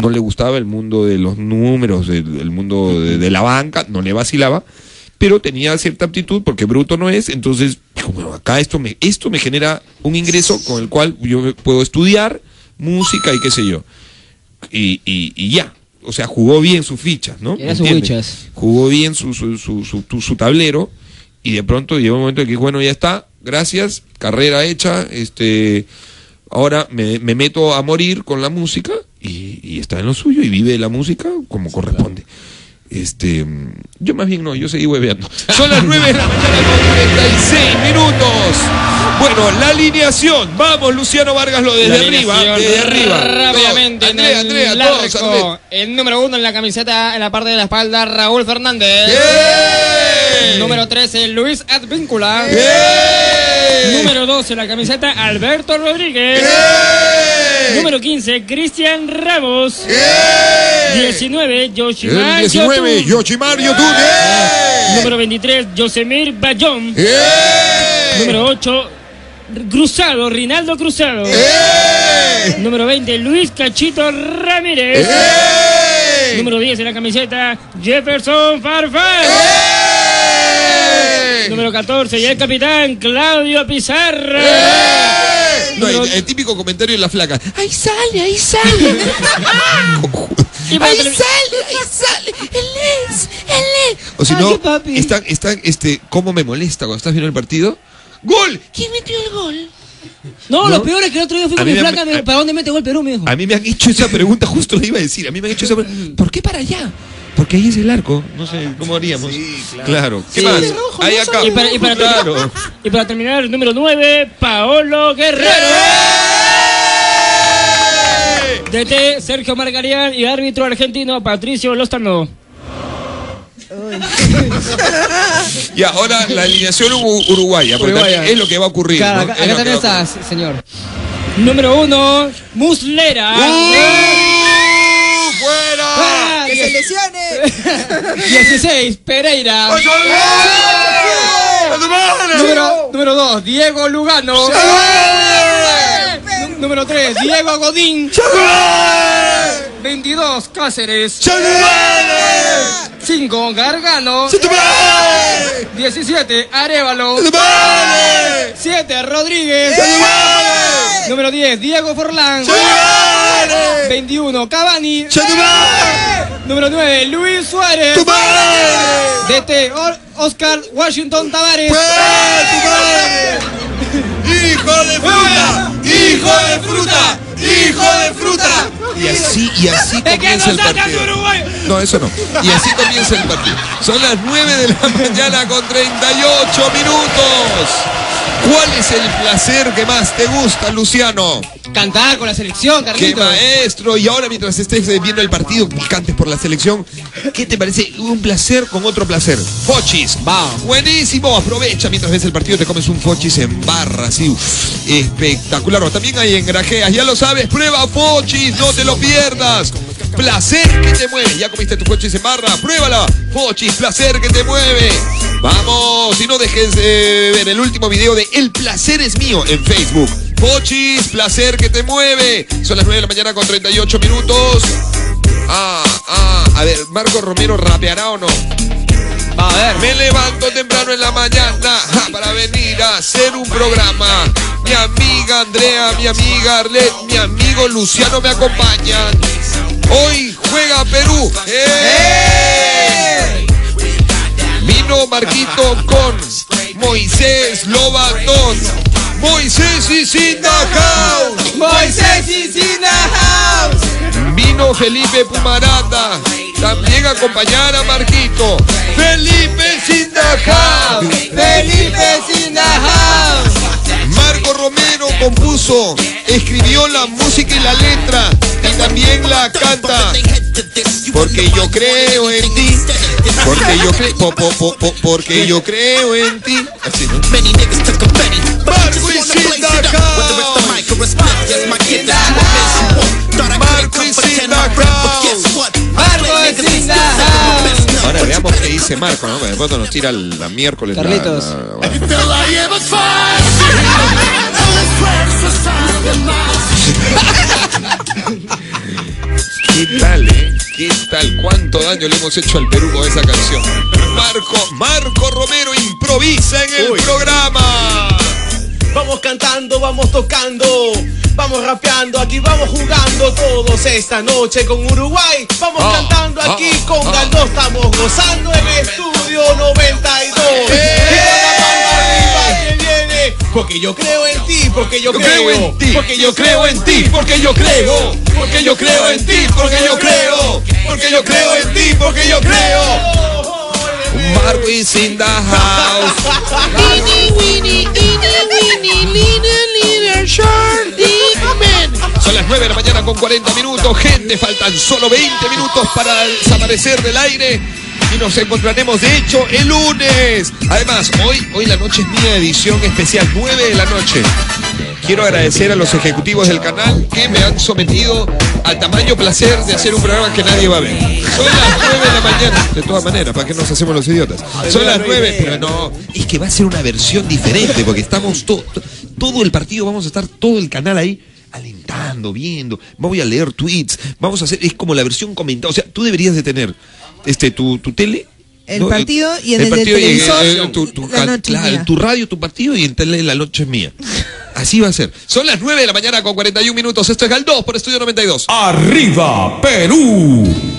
no le gustaba el mundo de los números, el mundo de la banca, no le vacilaba, pero tenía cierta aptitud porque bruto no es. Entonces dijo, bueno, acá esto me genera un ingreso con el cual yo puedo estudiar música y qué sé yo, y ya. O sea, jugó bien sus fichas, ¿no? Era sus fichas. Jugó bien su tablero, y de pronto llegó un momento en que, bueno, ya está, gracias, carrera hecha, ahora me meto a morir con la música, y está en lo suyo, y vive de la música como corresponde. Yo más bien no, yo seguí hueveando. Son las 9 de la mañana con 36 minutos. Bueno, la alineación. Vamos, Luciano Vargas, lo desde arriba. Desde arriba. Rápidamente, Andrea, todos. El número 1 en la camiseta, en la parte de la espalda, Raúl Fernández. ¡Yeah! Número 13, Luis Advíncula. ¡Yeah! Número 12 en la camiseta, Alberto Rodríguez. ¡Yeah! Número 15, Cristian Ramos. ¡Yeah! 19, Yoshimar 19, Yoshimar Yotun. ¡Yeah! Número 23, Yosemir Bayón. ¡Yeah! Número 8, Cruzado, Rinaldo Cruzado. ¡Yeah! Número 20, Luis Cachito Ramírez. ¡Yeah! Número 10 en la camiseta, Jefferson Farfán. ¡Yeah! Número 14, y el capitán, Claudio Pizarro. ¡Yeah! No, el típico comentario de la flaca. ¡Ahí sale, ahí sale! ¡Ahí sale! ¡Él es! O si no, ¿cómo me molesta cuando estás viendo el partido? ¡Gol! ¿Quién metió el gol? No, lo peor es que el otro día fui con mi flaca, ¿para dónde mete gol Perú? Me dijo. A mí me han hecho esa pregunta, justo lo iba a decir. A mí me han hecho esa pregunta. ¿Por qué para allá? Porque ahí es el arco. No sé, ¿cómo haríamos? Sí, claro. ¿Qué más? Ahí acá. Y para terminar, el número 9, Paolo Guerrero. DT, Sergio Margarián, y árbitro argentino, Patricio Lozano. Y ahora la alineación uruguaya, porque es lo que va a ocurrir. Claro, ¿no? acá también está, señor. Número 1, Muslera. ¡Fuera! ¡Que se lesione! 16, Pereira. Número 2, Diego Lugano. Número 3, Diego Godín. 22, Cáceres. 5, Gargano. 17, Arévalo. 7, Rodríguez. Número 10, Diego Forlán. 21, Cavani. Número 9, Luis Suárez. DT, Oscar Washington Tavares. ¡Hijo de fruta! ¡Hijo de fruta! ¡Hijo de fruta! Y así comienza el partido. No, eso no. Y así comienza el partido. Son las 9 de la mañana con 38 minutos. ¿Cuál es el placer que más te gusta, Luciano? Cantar con la selección, Carlitos. ¡Qué maestro! Y ahora, mientras estés viendo el partido y cantes por la selección, ¿qué te parece un placer con otro placer? Fochis. Va. Buenísimo. Aprovecha mientras ves el partido, te comes un Fochis en barra, así. Espectacular. También hay en Grajeas, ya lo sabes. Prueba Fochis, no te lo pierdas. Placer que te mueve. ¿Ya comiste tu Fochis en barra? Pruébala. Fochis, placer que te mueve. Vamos, y no dejes de ver el último video de El placer es mío en Facebook. Fochis, placer que te mueve. Son las 9 de la mañana con 38 minutos. A ver, ¿Marco Romero rapeará o no? Va a ver. Me levanto temprano en la mañana para venir a hacer un programa. Mi amiga Andrea, mi amiga Arlet, mi amigo Luciano me acompañan. Hoy juega Perú. Vino Marquito con Moisés Lobatón. Moisés is in the house. Moisés is in the house. Vino Felipe Pumarata también a acompañar a Marquito. Felipe is in the house. Felipe is in the house. Marco Romero compuso, escribió la música y la letra y también la canta. Porque yo creo en ti. Porque yo creo en ti. Así, ¿no? Marco is in the house. Marco is in the house. Marco is in the house. Ahora veamos qué dice Marco, ¿no? De pronto nos tira la miércoles. Carlitos. ¿Qué tal, eh? ¿Qué tal? ¿Cuánto daño le hemos hecho al Perú con esa canción? Marco Romero improvisa en el programa. Vamos cantando, vamos tocando, vamos rapeando, aquí vamos jugando todos esta noche con Uruguay. Vamos cantando aquí con Galdós, estamos gozando en Estudio 92. Porque yo creo en ti, porque yo creo en ti, porque yo creo en ti, porque yo creo, porque yo creo en ti, porque yo creo, porque yo creo en ti, porque yo creo. Marco is in the house. Son las 9 de la mañana con 40 minutos. Gente, faltan solo 20 minutos para desaparecer del aire. Y nos encontraremos, de hecho, el lunes. Además, hoy la noche es mía, edición especial, 9 de la noche. Quiero agradecer a los ejecutivos del canal que me han sometido al tamaño placer de hacer un programa que nadie va a ver. Son las 9 de la mañana. De todas maneras, ¿para qué nos hacemos los idiotas? Son las 9, pero no, es que va a ser una versión diferente, porque estamos todo el partido, vamos a estar todo el canal ahí alentando, viendo, voy a leer tweets, vamos a hacer, es como la versión comentada, o sea, tú deberías de tener tu tele, el partido y en el televisor la noche claro, tu radio, tu partido, y en tele la noche es mía. Así va a ser. Son las 9 de la mañana con 41 minutos. Esto es Galdós por Estudio 92. ¡Arriba, Perú!